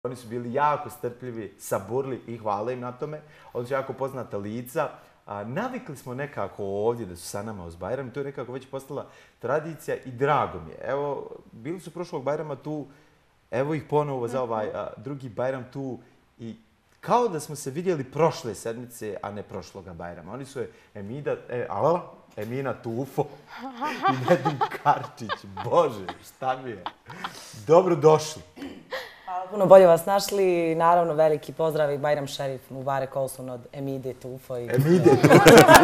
Oni su bili jako strpljivi, saburli i hvala im na tome. Oni su jako poznata lica. Navikli smo nekako ovdje da su sa nama uz Bajram i to je nekako već postala tradicija i drago mi je. Evo, bili su prošlog Bajrama tu, evo ih ponovo za ovaj drugi Bajram tu i kao da smo se vidjeli prošle sedmice, a ne prošloga Bajrama. Oni su Emina Tufo i Nedim Karčić. Bože, šta mi je? Dobro došli. Puno bolje vas našli. Naravno, veliki pozdrav i Bajram Šerif Mubarek Olsun od Emide Tufo. Emide Tufo.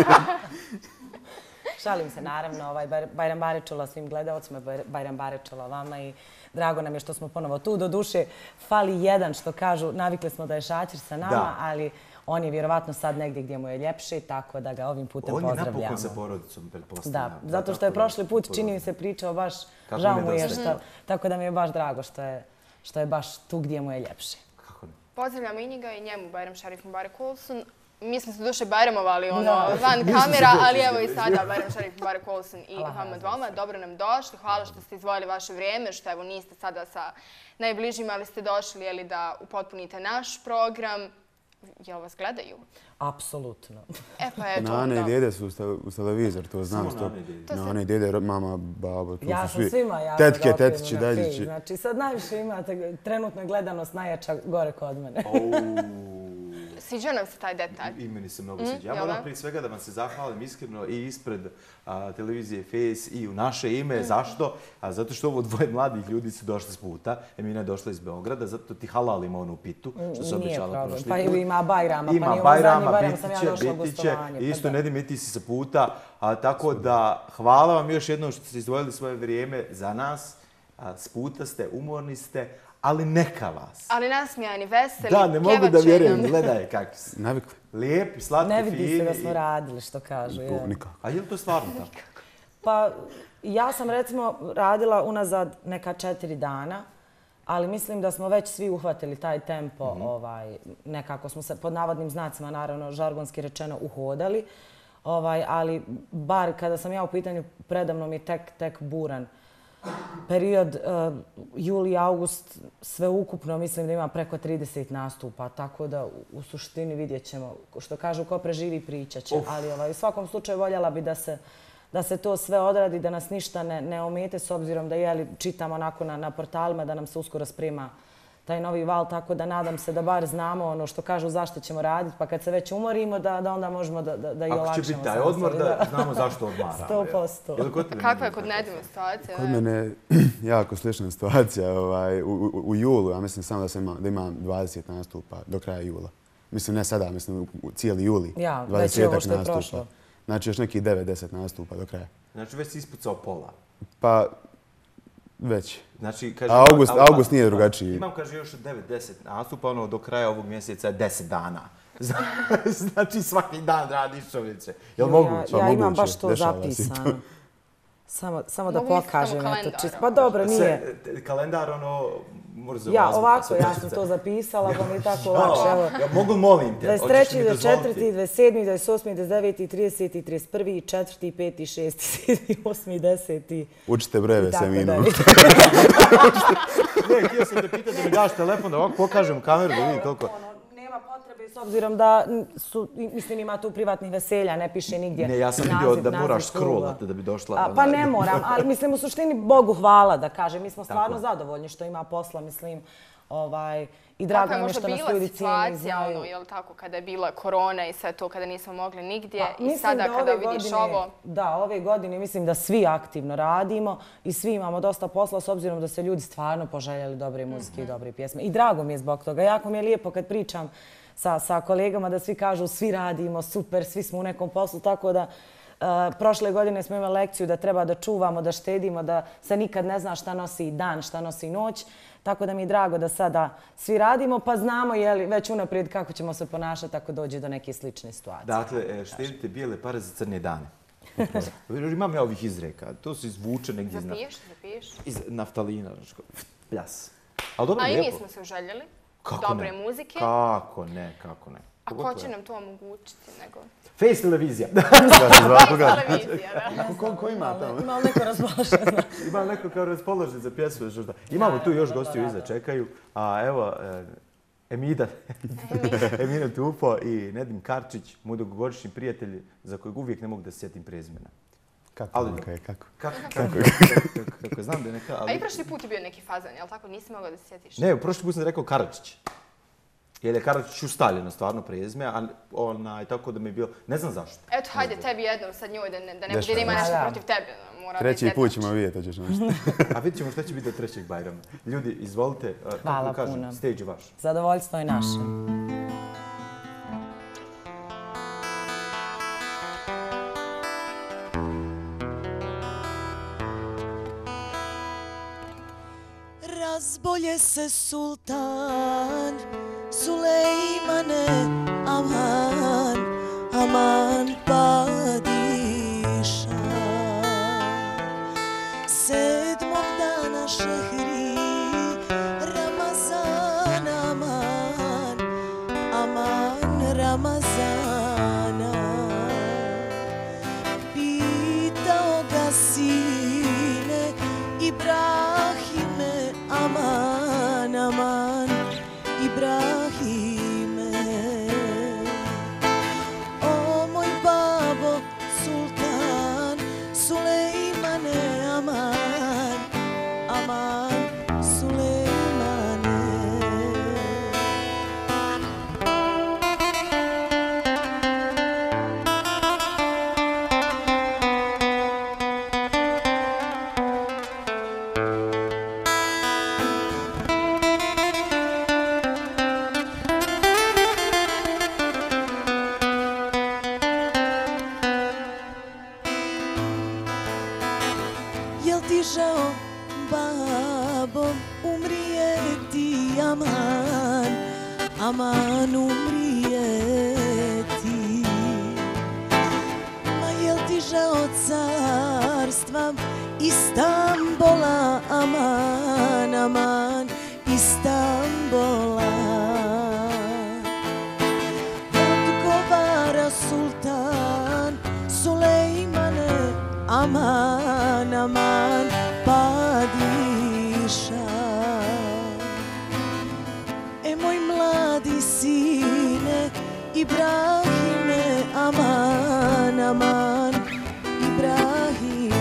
Šalim se, naravno. Bajram Barečula svim gledalcima, Bajram Barečula vama i drago nam je što smo ponovo tu. Do duše, fali jedan što kažu, navikli smo da je Šaćir sa nama, ali on je vjerovatno sad negdje gdje mu je ljepše, tako da ga ovim putem pozdravljamo. On je napokon sa porodicom, pretpostavljam. Da, zato što je prošli put, čini mi se, pričao baš, žao mu je što, tako da mi je baš drago što je baš tu gdje mu je ljepše. Pozdravljam i njega i njemu, Bajram Šerif Mubarek Olsun. Mi smo se duše Bajramovali van kamera, ali evo i sada Bajram Šerif Mubarek Olsun i vama dvoma. Dobro nam došli, hvala što ste izdvojili vaše vrijeme, što evo niste sada sa najbližima, ali ste došli da upotpunite naš program. Jel vas gledaju? Apsolutno. E pa eto. Nane i djede su uz televizor, to znam. Nane i djede, mama, babo, tu ja su svi. Svima ja tetke, tetići, dađići. Znači sad najviše imate trenutno gledanost najjača gore kod mene. Sviđa nam se taj detalj. I meni se mnogo sviđa. Ja moram prije svega da vam se zahvalim iskreno i ispred televizije Face i u naše ime. Zašto? Zato što ovo dvoje mladih ljudi su došli s puta. Emina je došla iz Beograda, zato ti halalimo onu pitu, što se obećala prošli put. Pa ima Bajrama, ima Bajrama, biti će. Isto Nedim, i ti si sa puta. Tako da hvala vam još jednom što ste izdvojili svoje vrijeme za nas. S puta ste, umorni ste, ali neka vas. Ali nasmijani, veseli, da, ne mogu da vjerujem. Gledaj kakvi su. Navikli. Lijepi, slatki, fini. Ne vidi se da smo radili, što kažu. Nikako. A je li to stvarno tako? Pa ja sam recimo radila unazad neka 4 dana, ali mislim da smo već svi uhvatili taj tempo. Nekako smo se pod navodnim znacima, naravno, žargonski rečeno, uhodali. Ali bar kada sam ja u pitanju, predavno mi je tek buran period, juli, august, sve ukupno mislim da ima preko 30 nastupa, tako da u suštini vidjet ćemo, što kažu, ko preživi pričat će. Ali u svakom slučaju voljela bi da se to sve odradi, da nas ništa ne omete, s obzirom da čitam onako na portalima da nam se uskoro sprema taj novi val, tako da nadam se da bar znamo ono što kažu zašto ćemo raditi, pa kad se već umorimo da onda možemo da i olakšamo. Ako će biti taj odmor, da znamo zašto odmaramo. 100%. Kakva je kod Nedima situacija? Kod mene je jako slična situacija. U julu, ja mislim samo da imam 20 nastupa do kraja jula. Mislim ne sada, mislim cijeli juli. Ja, već je ovo što je prošlo. Znači još nekih 9-10 nastupa do kraja. Znači već si ispucao pola? Pa već. Znači, august nije drugačiji. Imam, kaže, još 9-10 nastupa, do kraja ovog mjeseca je 10 dana. Znači, svaki dan radiš, čovječe. Je li moguće? Ja imam baš to zapisano. Samo da pokažem. Pa dobro, nije. Kalendar, mrzo ja, ovako, ja sam to zapisala, pa mi je tako lakše. Ja mogu, molim te. 23. 24. 27. 28. 29. 30. 31. 4. 5. 6. 7. 8. 10. Učite brojeve s Eminom. Ne, htio sam te pitati da mi daš telefon, da ovako pokažem u kameru da vidim koliko. Nema potrebe, s obzirom da mislim ima tu privatnih veselja, ne piše nigdje. Ne, ja sam vidio da moraš scrollati da bi došla. Pa ne moram, ali mislim u suštini Bogu hvala da kažem. Mi smo stvarno zadovoljni što ima posla, mislim. I drago nam je što nas ljudi cijeni. Situacija, jel tako, kada je bila korona i sve to, kada nismo mogli nigdje i sada kada vidiš ovo? Da, ove godine mislim da svi aktivno radimo i svi imamo dosta posla s obzirom da se ljudi stvarno poželjeli dobre muzike i dobre pjesme. I drago mi je zbog toga. Jako mi je lijepo kad pričam sa kolegama da svi kažu svi radimo, super, svi smo u nekom poslu, tako da prošle godine smo imali lekciju da treba da čuvamo, da štedimo, da se nikad ne zna šta nosi dan, šta nosi noć. Tako da mi je drago da sada svi radimo, pa znamo već unaprijed kako ćemo se ponašati ako dođe do neke slične situacije. Dakle, štedite bijele pare za crne dane. Imam ja ovih izreka. To se izvuče negdje iz naftalina. Pljas. A i mi smo se uželjeli. Dobre muzike. Kako ne. A ko će nam to omogućiti nego? Face televizija. Televizija, da. Ko ima tamo? Ima li neko raspoložen? Ima neko kao raspoložen za pjesmu. Imamo tu još gostiju iza, čekaju. A evo, Emida Tufo i Nedim Karčić, moj dugogodišnji prijatelji za kojeg uvijek ne mogu da se sjetim prezimena. Kako? Kako znam da je neka... A i prošli put je bio neki fazan, jel tako? Nisi mogao da se sjetiš? Ne, prošli put sam rekao Karadžić. Jer je Karadžić ustaljeno stvarno prezime, a tako da mi je bilo... Ne znam zašto. Eto, hajde tebi jednom sad njoj da ne bude da ima nešto protiv tebe. Treći put ćemo vidjeti, hoćeš nešto. A vidjet ćemo šta će biti do trećeg Bajrama. Ljudi, izvolite, Hvala kako kažem, puno. stage je vaš. Zadovoljstvo je naše. Razbolje se sultan Sulejmane, aman, aman padiša. 7. dana šehri Ramazan, aman, aman Ramazana. Pitao ga sine Ibrahime, aman, aman, Ibrahime. O moj babo, sultan Sulejmane, aman, aman, Sulejmane. Jel ti žao, babo, umrijeti, aman, aman umrijeti. Ma jel ti žao carstva Istanbola, aman, aman, Istanbola. Odgovara sultan Sulejmane, aman, aman, padiša. E moj mladi sine Ibrahime, aman, aman, Ibrahime.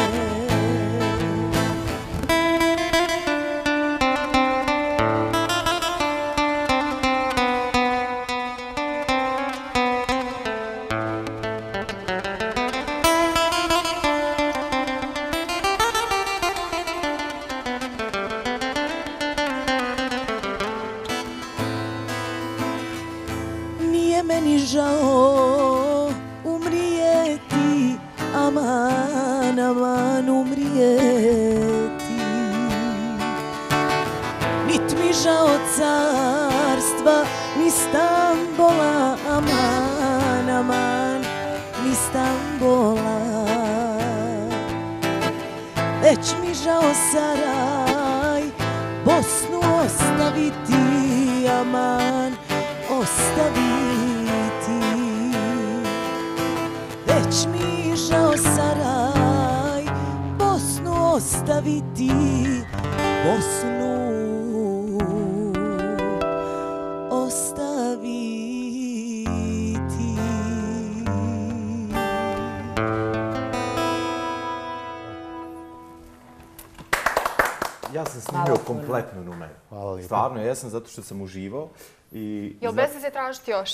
Nije meni žao umrijeti, aman, aman umrijeti. Nit mi žao carstva ni Stambola, aman, aman, ni Stambola. Već mi žao Saraj, Bosnu ostaviti, aman, ostaviti. Već mi žao Saraj, Bosnu ostaviti, Bosnu ostaviti. Ja sam snimio kompletnu numeru. Hvala lijepo. Stvarno, ja sam zato što sam uživao. Jel bez se tražiti još?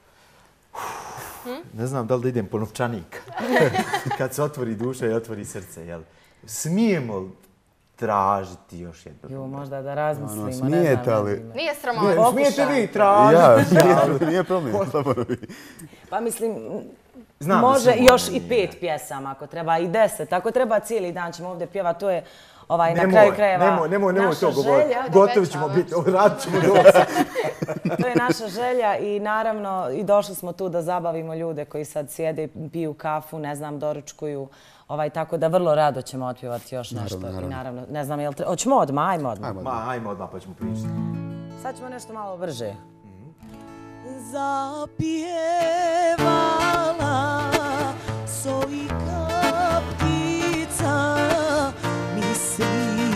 Ne znam da li da idem po novčanik. Kad se otvori duša i otvori srce, jel? Smijemo tražiti još jednu Jo, numeru? možda da razmislimo, ne smijete znam. li? Nije sramota. Smijete vi tražiti? Ja, nije problem. slobodno vi. Pa mislim, Znam da može svima još nije. i 5 pjesama, ako treba i 10. Ako treba cijeli dan ćemo ovdje pjevati, to je na Nemoj, kraju krajeva nemoj naša to govoriti. želja. Gotovi ćemo biti, radit ćemo dosta. To je naša želja i naravno i došli smo tu da zabavimo ljude koji sad sjede, piju kafu, ne znam, doručkuju. Tako da vrlo rado ćemo otpjevati još nešto. Naravno. I naravno, ne znam, hoćemo odmah, ajmo odmah. Ma, ajmo odmah pa ćemo pričati. Sad ćemo nešto malo brže. zapjevala sojka ptica, misli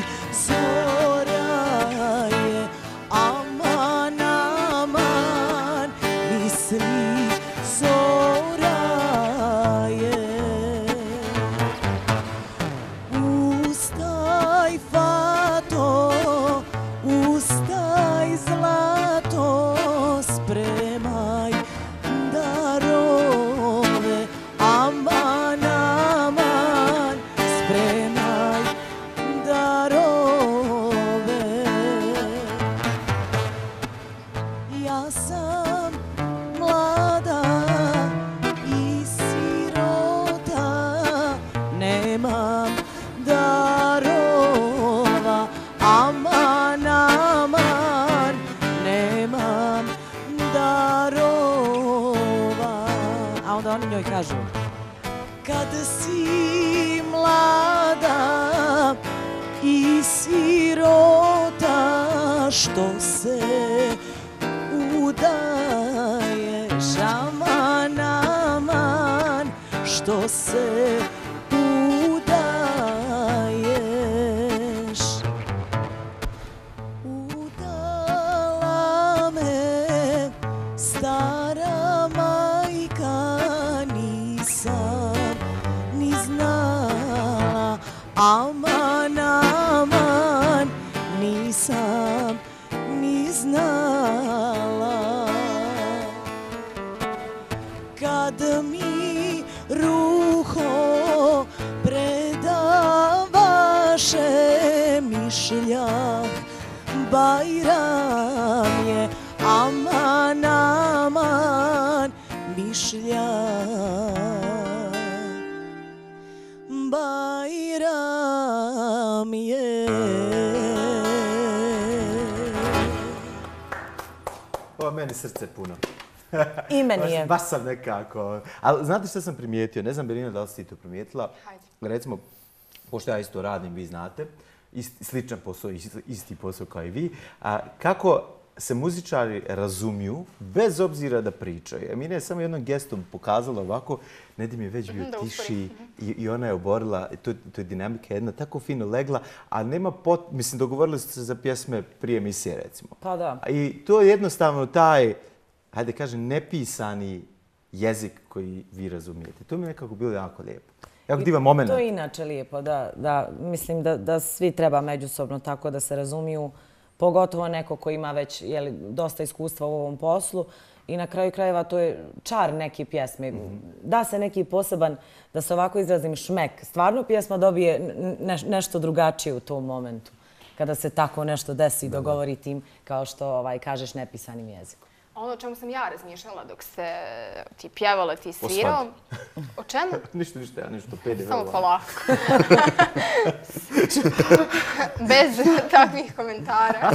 zora je aman, aman, misli zora je. Ustaj fato, ustaj zlato, spremaj darove, aman, aman, spremaj darove. Ja sam mlada i sirota, nemam darova, aman, aman, nemam darova. A onda oni njoj kažu: kad si mlada i sirota, što se udaješ, aman, aman, što se udaješ. Udala me stara majka, nisam ni znala, aman, aman, nisam ni znala. Kad mi ruho predavaše, mišljah Bajram je, aman, aman, mišljah Bajram je. Ovo meni srce puno. I meni je. Baš sam nekako... Ali znate što sam primijetio? Ne znam, Berina, da li si ti to primijetila? Hajde. Recimo, pošto ja isto radim, vi znate, sličan posao, isti posao kao i vi, kako se muzičari razumiju bez obzira da pričaju. Emina je samo jednom gestom pokazala ovako, Nedim je već bio tiši i ona je oborila, to je dinamika jedna tako fino legla, a nema mislim, dogovorili ste se za pjesme prije emisije, recimo. Pa da. I to je jednostavno taj, hajde kažem, nepisani jezik koji vi razumijete. To mi je nekako bilo jako lijepo. Jako divan moment. To je inače lijepo, da. Mislim da svi treba međusobno tako da se razumiju, pogotovo neko ko ima već dosta iskustva u ovom poslu. I na kraju krajeva to je čar neke pjesme. Da se neki poseban, da se ovako izrazim, šmek. Stvarno pjesma dobije nešto drugačije u tom momentu. Kada se tako nešto desi i dogovori tim, kao što kažeš, nepisanim jezikom. Ono o čemu sam ja razmišljala dok se ti pjevala, ti svirao. O čemu? Ništa, ja nešto PDV. Samo polako. Bez takvih komentara.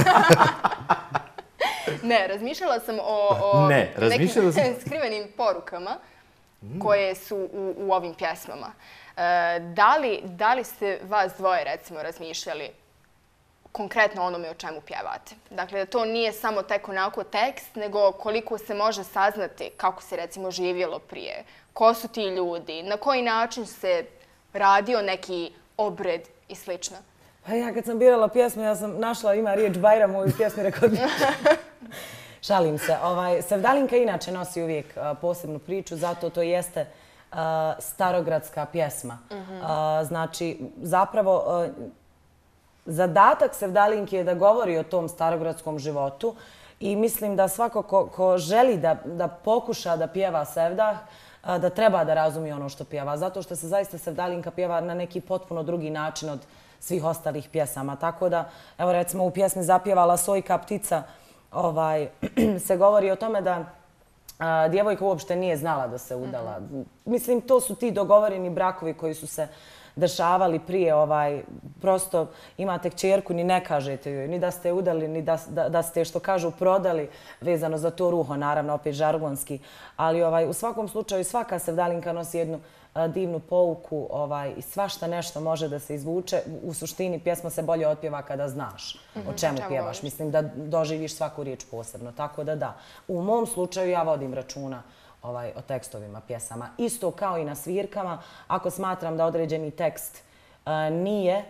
Ne, razmišljala sam o nekim skrivenim porukama koje su u ovim pjesmama. Da li ste vas dvoje, recimo, razmišljali konkretno onome o čemu pjevate? Dakle, da to nije samo tek onako tekst, nego koliko se može saznati kako se, recimo, živjelo prije, ko su ti ljudi, na koji način se radio neki obred i slično. Pa ja kad sam birala pjesmu, ja sam našla, ima riječ Bajram u ovoj pjesmi, rekao bi... Šalim se. Sevdalinka inače nosi uvijek posebnu priču, zato to jeste starogradska pjesma. Znači, zapravo, zadatak Sevdalinke je da govori o tom starogradskom životu i mislim da svako ko želi da pokuša da pjeva Sevdah, da treba da razumije ono što pjeva. Zato što se zaista Sevdalinka pjeva na neki potpuno drugi način od svih ostalih pjesama. Tako da, evo recimo u pjesmi Zapjevala Sojka ptica, se govori o tome da djevojka uopšte nije znala da se udala. Mislim, to su ti dogovoreni brakovi koji su se dešavali prije. Prosto imate kćerku, ni ne kažete joj, ni da ste udali, ni da ste, što kažu, prodali, vezano za to ruho, naravno, opet žargonski. Ali u svakom slučaju svaka Sevdalinka nosi jednu divnu pouku i svašta nešto može da se izvuče. U suštini pjesma se bolje otpjeva kada znaš o čemu pjevaš. Mislim da doživiš svaku riječ posebno. Tako da. U mom slučaju ja vodim računa o tekstovima pjesama. Isto kao i na svirkama. Ako smatram da određeni tekst nije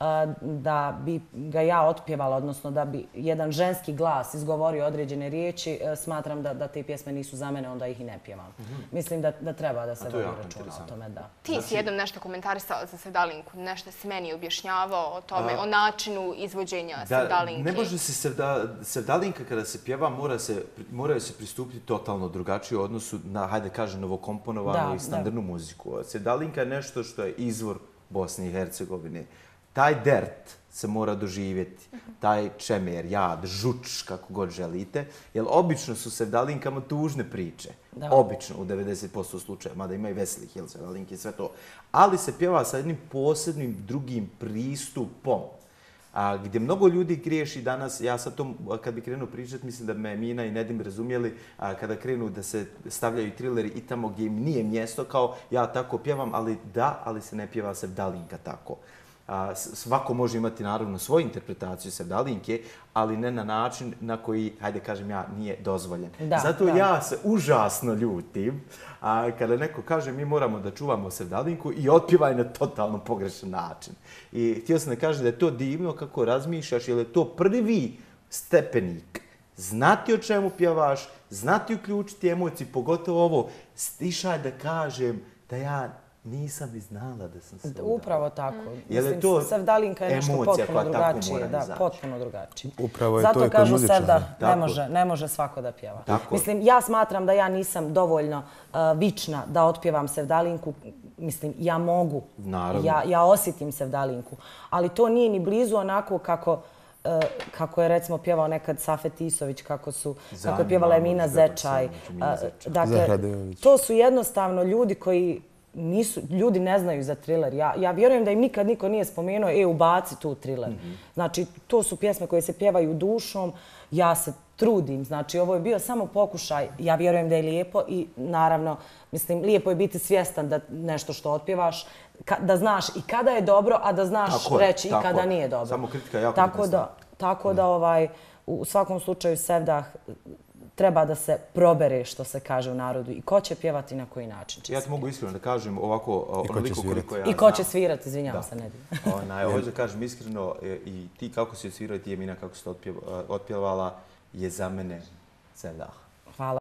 da bi ga ja otpjevala, odnosno da bi jedan ženski glas izgovorio određene riječi, smatram da te pjesme nisu za mene, onda ih i ne pjevam. Mislim da treba da se vodi računa o tome, da. Ti si jednom nešto komentarisao za Sevdalinku, nešto si meni objašnjavao o tome, o načinu izvođenja Sevdalinke. Ne može se Sevdalinka kada se pjeva, moraju se pristupiti totalno drugačije u odnosu na, hajde kažem, novokomponovanu i standardnu muziku. Sevdalinka je nešto što je izvor Bosne i Hercegovine. Taj dert se mora doživjeti, taj čemer, jad, žuč, kako god želite, jer obično su Sevdalinkama tužne priče. Obično, u 90% slučaja, mada ima i veselih Sevdalinki i sve to. Ali se pjeva sa jednim posebnim drugim pristupom, gdje mnogo ljudi griješi danas. Ja sad to, kad bi krenuo pričati, mislim da me Mina i Nedim razumjeli, kada krenu da se stavljaju trileri i tamo gdje im nije mjesto, kao ja tako pjevam, ali se ne pjeva Sevdalinka tako. Svako može imati naravno svoju interpretaciju Sevdalinke, ali ne na način na koji, hajde kažem ja, nije dozvoljen. Zato ja se užasno ljutim kada neko kaže mi moramo da čuvamo Sevdalinku i otpjevaj na totalno pogrešan način. I htio sam da kažem da je to divno kako razmišljaš, jer je to prvi stepenik. Znati o čemu pjevaš, znati uključiti emocije, pogotovo ovo, stišaj da kažem da ja nisam ni znala da sam Sevdalinka. Upravo tako. Mislim, Sevdalinka je nešto potpuno drugačije. Da, potpuno drugačije. Upravo je to zato i kod kažu muzičara. Sevda, ne može svako da pjeva. Mislim, ja smatram da ja nisam dovoljno vična da otpjevam Sevdalinku. Mislim, ja mogu. Ja osjetim Sevdalinku. Ali to nije ni blizu onako kako je recimo pjevao nekad Safet Isović, kako je pjevala Emina Zečaj. Dakle, to su jednostavno ljudi koji ljudi ne znaju za triler. Ja vjerujem da im nikad niko nije spomenuo, ubaci tu triler. Znači, to su pjesme koje se pjevaju dušom. Ja se trudim. Znači, ovo je bio samo pokušaj. Ja vjerujem da je lijepo i naravno, mislim, lijepo je biti svjestan da nešto što otpjevaš, da znaš i kada je dobro, a da znaš reći i kada nije dobro. Samo kritika je jako bitna. Tako da u svakom slučaju Sevdah treba da se probere, što se kaže u narodu, i ko će pjevati na koji način će. Ja ti mogu iskreno da kažem ovako, onoliko koliko ja znam. I ko će svirati, izvinjavam se, Nedim. Hoću da kažem iskreno, i ti kako si odsvirao i ti Emina kako si to otpjevala, je za mene Sevdah.